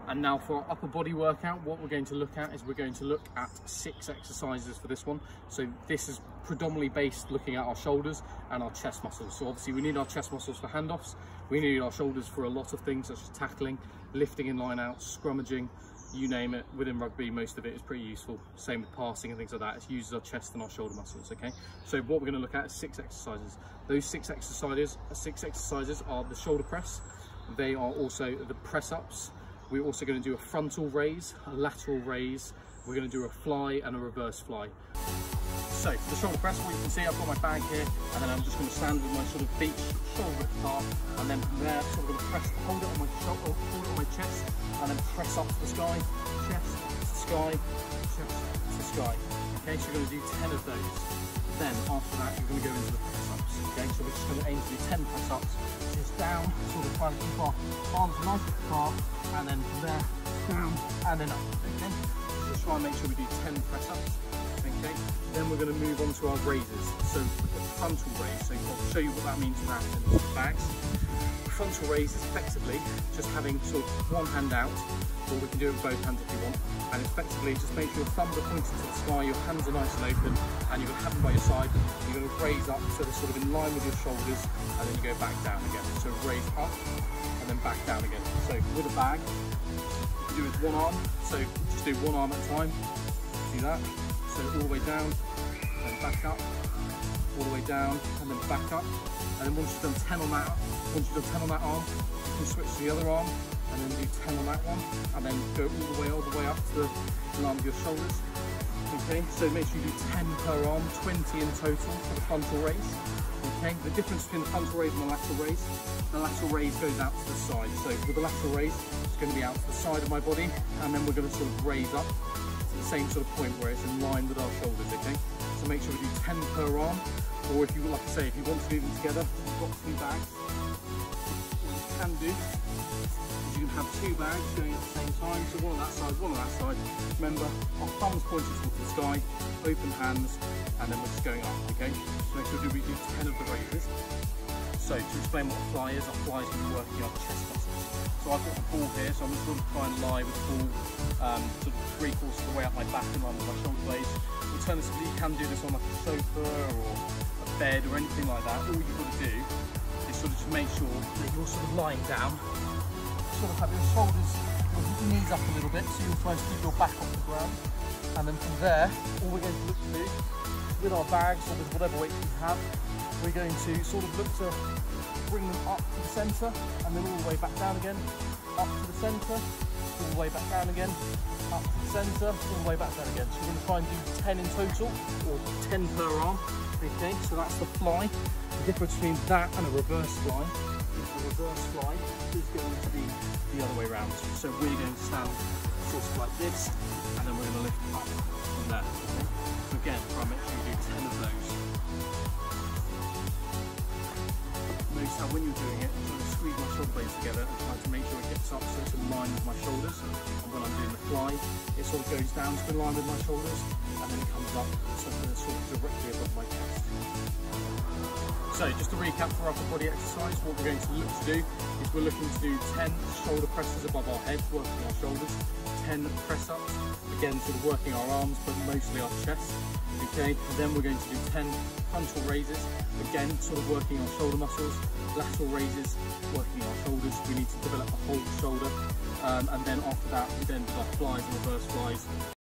And now for our upper body workout, what we're going to look at is we're going to look at 6 exercises for this one. So this is predominantly based looking at our shoulders and our chest muscles. So obviously we need our chest muscles for handoffs. We need our shoulders for a lot of things such as tackling, lifting in line out, scrummaging, you name it. Within rugby, most of it is pretty useful. Same with passing and things like that. It uses our chest and our shoulder muscles, okay? So what we're gonna look at is 6 exercises. Those 6 exercises are the shoulder press. They are also the press ups. We're also going to do a frontal raise, a lateral raise. We're going to do a fly and a reverse fly. So for the shoulder press, what you can see, I've got my bag here, and then I'm just going to stand with my sort of beach shoulder width apart, and then from there, sort of going to press, hold it on my shoulder, hold it on my chest, and then press up to the sky, chest to sky, chest to sky. Okay, so you're going to do 10 of those. Then after that, you're going to go into the press ups. Okay, so we're just going to aim to do 10 press ups, just down, sort of trying to keep our arms nice and far, and then from there, down, and then up. Okay, so just try and make sure we do 10 press ups. Okay, then we're going to move on to our raises. So with the frontal raise, so I'll show you what that means without in the bags. The frontal raise is effectively just having sort of one hand out, or we can do it with both hands if you want. And effectively just make sure your thumbs are pointing to the sky, your hands are nice and open, and you're going to have them by your side. You're going to raise up so they're sort of in line with your shoulders, and then you go back down again. So raise up and then back down again. So with a bag, you can do it with one arm. So just do one arm at a time. Do that. So all the way down, then back up, all the way down, and then back up. And then once you've done 10 on that, arm, you can switch to the other arm, and then do 10 on that one, and then go all the way up to the line of your shoulders. Okay, so make sure you do 10 per arm, 20 in total for the frontal raise. Okay, the difference between the frontal raise and the lateral raise goes out to the side. So with the lateral raise, it's going to be out to the side of my body, and then we're going to sort of raise up to the same sort of point where it's in line with our shoulders. Okay, so make sure we do 10 per arm, or if you, like I say, if you want to do them together, you've got 2 bags. What you can do is you can have 2 bags going at the same time, so one on that side, one on that side. Remember, our thumbs pointed towards the sky, open hands, and then we're just going up, okay? So make sure we do 10 of the raises. So to explain what a fly is, our fly is going to be working our chest muscles. So I've got the ball here, so I'm just going to try and lie with the ball sort of 3/4 of the way up my back in line with my shoulder blades. Alternatively, you can do this on like a sofa or a bed or anything like that. All you've got to do is sort of just make sure that you're sort of lying down, sort of have your shoulders, your knees up a little bit, so you're trying to keep your back off the ground. And then from there, all we're going to look to do, with our bags or with whatever weight you have, we're going to sort of look to bring them up to the centre, and then all the way back down again, up to the centre, all the way back down again, up to the centre, all the way back down again. So we're going to try and do 10 in total, or 10 per arm. Okay, so that's the fly. The difference between that and a reverse fly is the reverse fly is going to be the other way around. So we're going to stand sort of like this, and then we're going to lift up from there. Okay? So again, try and make sure you do 10 of those. Notice how when you're doing it, I'm trying to squeeze my shoulder blades together and trying to make sure it gets up so it's in line with my shoulders. And when I'm doing the fly, it sort of goes down to in line with my shoulders, and then it comes up so that it's sort of directly above my chest. So just to recap for upper body exercise, what we're going to look to do is we're looking to do 10 shoulder presses above our head, working our shoulders, 10 press ups, again sort of working our arms but mostly our chest. Okay, and then we're going to do 10 frontal raises, again sort of working our shoulder muscles, lateral raises, working our shoulders. We need to develop the whole shoulder, and then after that we then do our flies and reverse flies.